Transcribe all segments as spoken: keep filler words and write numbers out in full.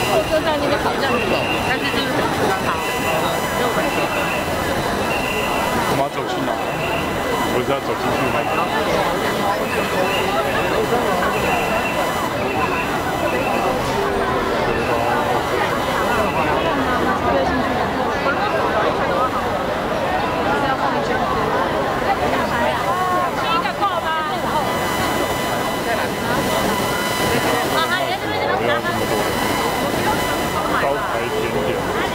火车站那边好像有，但是就是很粗糙，所以我们我们要走去哪？不是要走进去吗？高台甜点。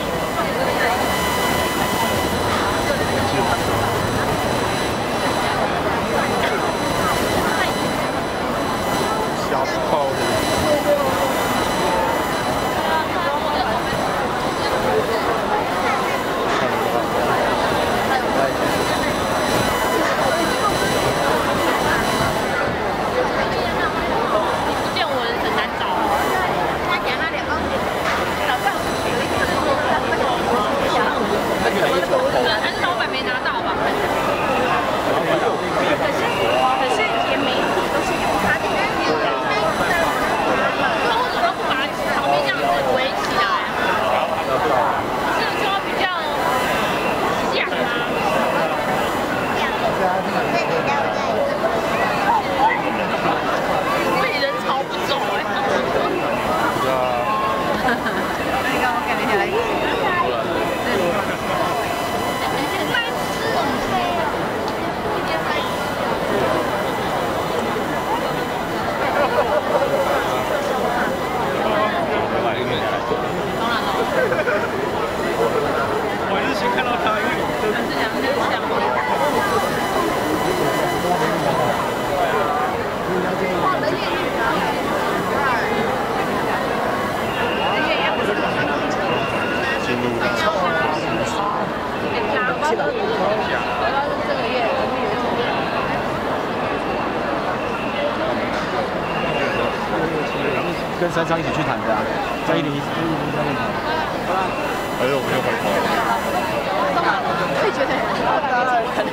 虾泡的。 见我很难找，他给他两个，早上有一个说他们有还是老板没拿到吧？可是可是也媒体都是有他的，那为什么不把旁边这样子围起来？是说比较像吗？我也人潮不走哎。那个我感觉来。 我还是先看到他，因为还是两个像。 进入到跟山上一起去谈的啊，在一零一一零一上面谈。 还有没有回头？ 会觉得很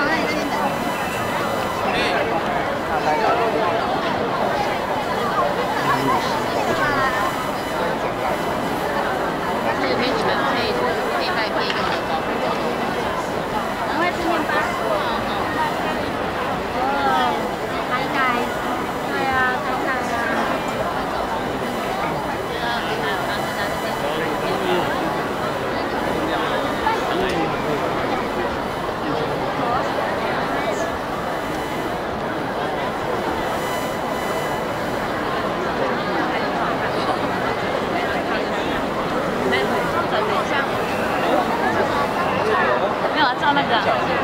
有天你们可以可以再贴一个面包，然后吃面包。哦，海带，对啊，海带啊。没有啊，照那个。